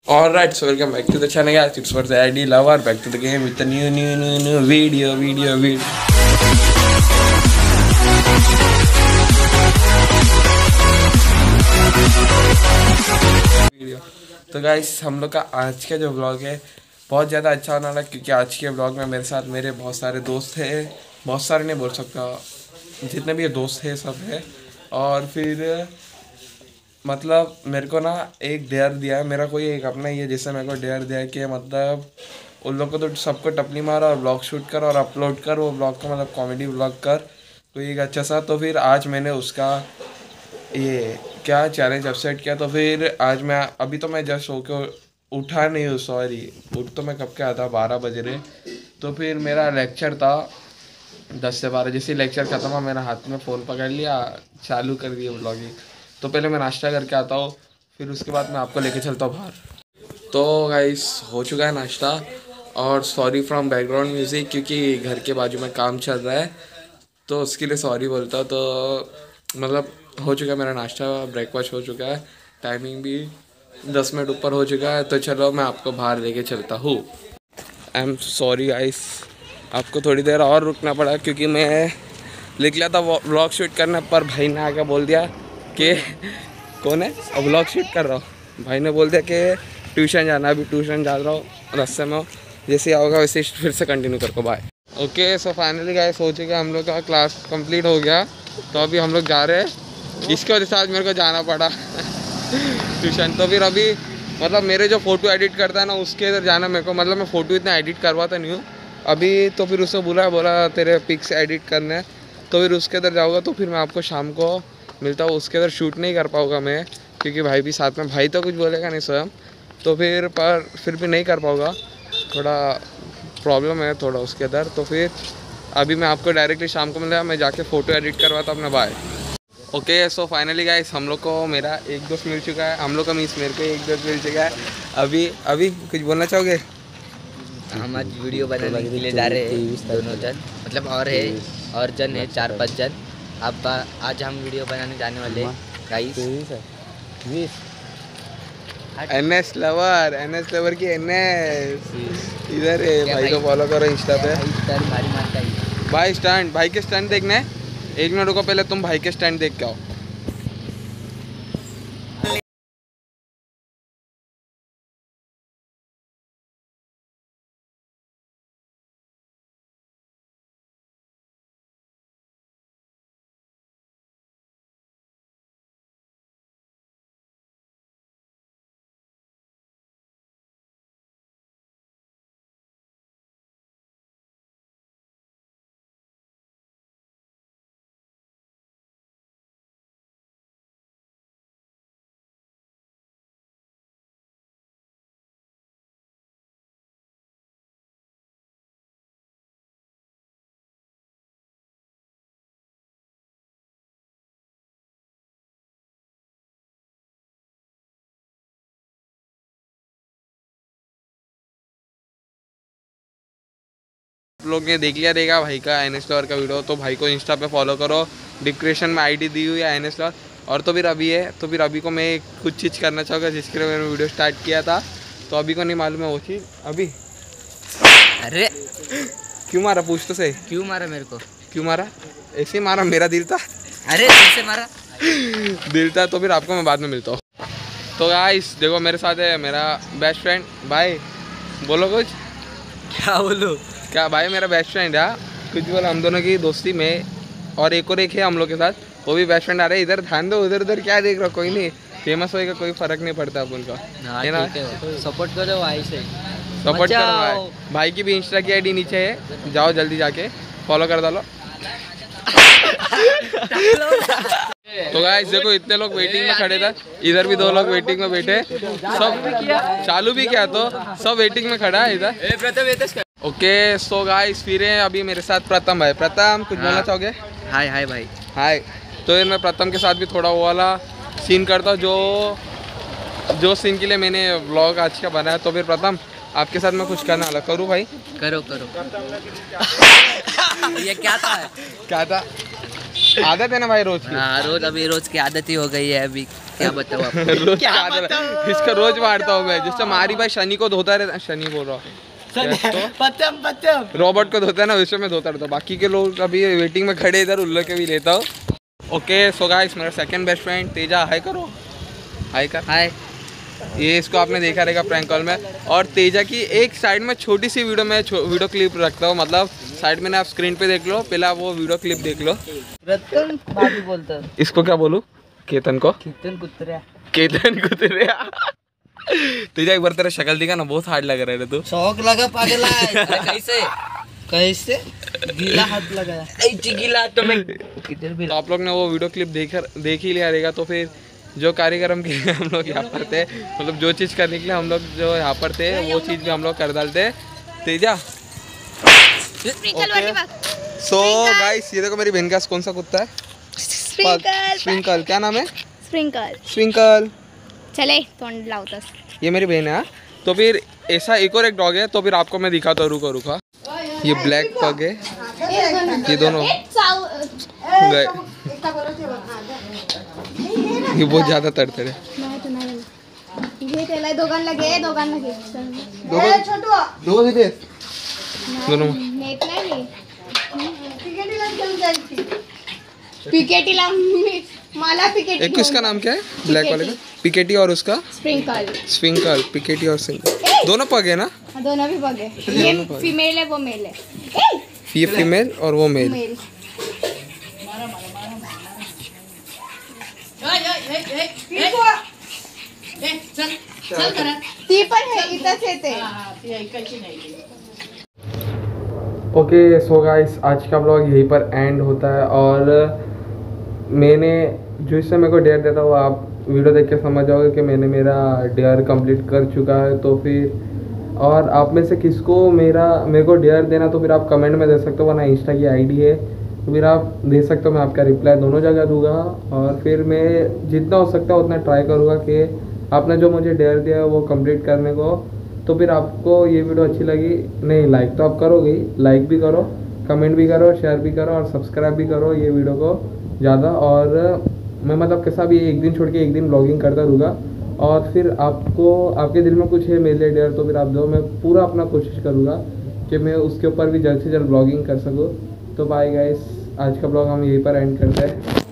Alright, so welcome back to the channel guys. It's for the ID lover, back to the game with the new video. तो guys हम लोग का आज का जो blog है बहुत ज़्यादा अच्छा होने वाला है, क्योंकि आज के ब्लॉग में मेरे साथ मेरे बहुत सारे दोस्त हैं। बहुत सारे नहीं बोल सकता, जितने भी दोस्त हैं सब है। और फिर मतलब मेरे को ना एक डेयर दिया है, मेरा कोई एक अपना ही है जिससे मेरे को डेयर दिया है कि मतलब उन लोग को तो सबको टपली मारा और ब्लॉग शूट कर और अपलोड कर वो ब्लॉग को, मतलब कॉमेडी ब्लॉग कर कोई एक अच्छा सा। तो फिर आज मैंने उसका ये क्या चैलेंज एक्सेप्ट किया। तो फिर आज मैं अभी तो मैं जस्ट सो के उठा नहीं हूँ, सॉरी, उठ तो मैं कब के आता 12 बजे रहे। तो फिर मेरा लेक्चर था 10 से 12, जैसे लेक्चर ख़त्म हुआ मेरा हाथ में फ़ोन पकड़ लिया, चालू कर दिया ब्लॉगिंग। तो पहले मैं नाश्ता करके आता हूँ, फिर उसके बाद मैं आपको लेके चलता हूँ बाहर। तो गाइस हो चुका है नाश्ता, और सॉरी फ्रॉम बैकग्राउंड म्यूज़िक क्योंकि घर के बाजू में काम चल रहा है, तो उसके लिए सॉरी बोलता हूँ। तो मतलब हो चुका है मेरा नाश्ता, ब्रेकफास्ट हो चुका है, टाइमिंग भी 10 मिनट ऊपर हो चुका है। तो चलो मैं आपको बाहर लेके चलता हूँ। आई एम सॉरी गाइस, आपको थोड़ी देर और रुकना पड़ा क्योंकि मैं निकला था व्लॉग शूट करने, पर भाई ने आके बोल दिया कि कौन है अब व्लॉग शूट कर रहा हूँ। भाई ने बोल दिया कि ट्यूशन जाना, अभी ट्यूशन जा रहा हूँ, रास्ते में जैसे आओगा वैसे फिर से कंटिन्यू कर को bye. Okay, so finally guys हो चुका हम लोग का क्लास कंप्लीट हो गया। तो अभी हम लोग जा रहे हैं, इसके वजह से आज मेरे को जाना पड़ा ट्यूशन। तो फिर अभी मतलब मेरे जो फ़ोटो एडिट करता है ना उसके इधर जाना मेरे को, मतलब मैं फ़ोटो इतना एडिट करवाता नहीं हूँ अभी। तो फिर उससे बोला तेरे पिक्स एडिट करने, तो फिर उसके इधर जाऊँगा। तो फिर मैं आपको शाम को मिलता हूँ। उसके इधर शूट नहीं कर पाऊँगा मैं क्योंकि भाई भी साथ में, भाई तो कुछ बोलेगा नहीं स्वयं, तो फिर भी नहीं कर पाऊँगा, थोड़ा प्रॉब्लम है थोड़ा उसके इधर। तो फिर अभी मैं आपको डायरेक्टली शाम को मिला, मैं जाके फ़ोटो एडिट करवाता अपना bye. Okay, so finally guys हम लोग को मेरा एक दोस्त मिल चुका है, हम लोग का मीन्स मेरे को एक दोस्त मिल चुका है। अभी कुछ बोलना चाहोगे? हम आज वीडियो बनाने के लिए जा रहे हैं दोनों जन, मतलब और जन है 4-5 जन। अब आज हम वीडियो बनाने जाने वाले हैं गाइस। एनएस लवर की एनएस इधर है, भाई को फॉलो करो इंस्टा पे। भाई स्टैंड, भाई के स्टैंड देखना है, 1 मिनट रुको, पहले तुम भाई के स्टैंड देख के आओ। लोग ने देख लिया रहेगा भाई का एनएस लवर का वीडियो, तो भाई को इंस्टा पे फॉलो करो, डिस्क्रिप्शन में आईडी दी हुई है एनएस लवर। और तो फिर अभी है, तो फिर अभी को मैं कुछ चीज़ करना चाहूँगा जिसके लिए मैंने वीडियो स्टार्ट किया था, तो अभी को नहीं मालूम है वो चीज़ अभी। अरे क्यों मारा, पूछ तो सही, क्यों मारा मेरे को? क्यों मारा? ऐसे ही मारा, मेरा दिल था। अरे कैसे मारा? दिल था। तो फिर आपको मैं बाद में मिलता हूँ। तो गाइस देखो मेरे साथ है मेरा बेस्ट फ्रेंड। भाई बोलो कुछ। क्या बोलूं? क्या भाई, मेरा बेस्ट फ्रेंड है, कुछ बोला, हम दोनों की दोस्ती में। और एक है हम लोग के साथ, वो भी बेस्ट फ्रेंड आ रहे हैं। इधर ध्यान दो, उधर उधर क्या देख रहा हो, कोई नहीं, फेमस होएगा कोई फर्क नहीं पड़ता अपन का, है ना? सपोर्ट करो भाई से, सपोर्ट करो भाई। भाई की भी इंस्टा की आईडी नीचे है, जाओ जल्दी जाके फॉलो कर डालो। तो गाइस देखो इतने लोग वेटिंग में खड़े थे, इधर भी 2 लोग वेटिंग में बैठे, सब चालू भी किया तो सब वेटिंग में खड़ा है इधर। ओके, सो गाइस फिर है अभी मेरे साथ प्रथम भाई। प्रथम कुछ बोलना चाहोगे? हाय भाई। हाय। तो मैं प्रथम के साथ भी थोड़ा वो वाला सीन करता हूँ जो सीन के लिए मैंने व्लॉग आज का बनाया। तो फिर प्रथम आपके साथ मैं कुछ करना वाला, करूँ भाई? करो ये क्या था? क्या था? आदत है ना भाई रोज की। हाँ रोज, अभी रोज की आदत ही हो गई है अभी, क्या बताऊँ आपको। रोज की आदत है। इसका रोज मारता हूँ मैं, जिससे मारी भाई शनि को धोता रहता, शनि बोल रहा हूँ पतम रॉबर्ट को धोता है ना, वैसे मैं धोता रहता हूँ। बाकी के लोग अभी वेटिंग में खड़े इधर, उन लोग के भी लेता हूँ। ओके सो गाइस, मेरा second best friend Teja, hi करो, हाय कर। हाय। ये इसको आपने देखा रहेगा प्रैंक कॉल में। और तेजा की एक साइड में छोटी सी वीडियो में वीडियो क्लिप रखता हूँ, मतलब साइड में ना, आप स्क्रीन पे देख लो, पहले आप वो वीडियो क्लिप देख लो। रतन भाभी बोलता, इसको क्या बोलूँ, केतन को, कितन कुतरा, केतन कुतरिया। तेजा एक बार तेरा शक्ल दिखा ना, बहुत हार्ड लग रहा है तू। शौक लगा पागला। कैसे कैसे गीला हाथ लगाया, गीला तो मैं किधर भी। तो आप लोग ने वो वीडियो क्लिप देख ही लिया रहेगा। तो फिर जो कार्यक्रम के लिए हम लोग यहाँ पर थे, मतलब जो चीज़ करने के लिए हम लोग जो यहाँ पर थे, वो चीज़ भी हम लोग कर डालते। तेजा सो गाइस, ये देखो मेरी बहन का कौन सा कुत्ता है, स्प्रिंकल। क्या नाम है, स्प्रिंकल। चले तोंड लावतस। ये मेरी बहन है। हाँ? तो फिर ऐसा एक और एक डॉग है, तो फिर आपको मैं दिखाता हूँ, रुका। ये ब्लैक पग है, ये दोनों गए, ये बहुत ज्यादा तड़तड़े। दोनों पिकेटीला मला पिकेटी। एक इसका नाम क्या है, ब्लैक वाले का पिकेटी, और उसका स्प्रिंकल। पिकेटी और स्प्रिंकल दोनों पग है ना, दोनों भी पग है। ये फीमेल है, वो मेल है। ये फीमेल और वो मेल। ती पण है, इथंच येते। ओके सो गाइस, आज का ब्लॉग यहीं पर एंड होता है। और मैंने जो इससे मेरे को डेयर देता वो आप वीडियो देख के समझ जाओगे कि मैंने मेरा डेयर कंप्लीट कर चुका है। तो फिर और आप में से किसको मेरे को डेयर देना, तो फिर आप कमेंट में दे सकते हो, वरना इंस्टा की आईडी है, तो फिर आप दे सकते हो। मैं आपका रिप्लाई दोनों जगह दूंगा। और फिर मैं जितना हो सकता है उतना ट्राई करूँगा कि आपने जो मुझे डेयर दिया है वो कंप्लीट करने को। तो फिर आपको ये वीडियो अच्छी लगी, नहीं लाइक तो आप करोगे ही, लाइक भी करो, कमेंट भी करो, शेयर भी करो और सब्सक्राइब भी करो ये वीडियो को ज़्यादा। और मैं मतलब कैसा भी एक दिन छोड़ के एक दिन ब्लॉगिंग करता रहूँगा। और फिर आपको आपके दिल में कुछ है मेरे लिए डेयर, तो फिर आप दो, मैं पूरा अपना कोशिश करूँगा कि मैं उसके ऊपर भी जल्द से जल्द ब्लॉगिंग कर सकूँ। तो बाय गाइस, आज का ब्लॉग हम यहीं पर एंड करते हैं।